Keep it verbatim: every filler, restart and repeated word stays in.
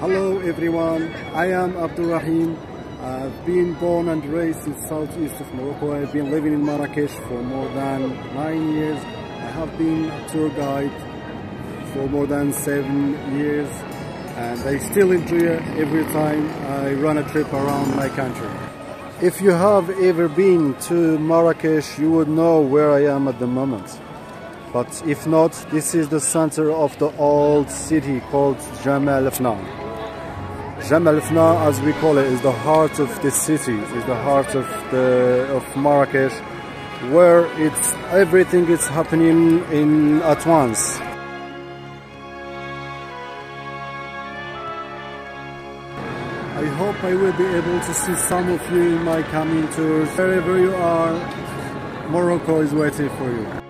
Hello everyone, I am Abderrahim. I've been born and raised in southeast of Morocco. I've been living in Marrakesh for more than nine years. I have been a tour guide for more than seven years and I still enjoy it every time I run a trip around my country. If you have ever been to Marrakesh, you would know where I am at the moment. But if not, this is the center of the old city called Jemaa el-Fna. Jemaa el-Fna, as we call it, is the heart of the city, is the heart of the of Marrakesh, where it's everything is happening in at once. I hope I will be able to see some of you in my coming tours. Wherever you are, Morocco is waiting for you.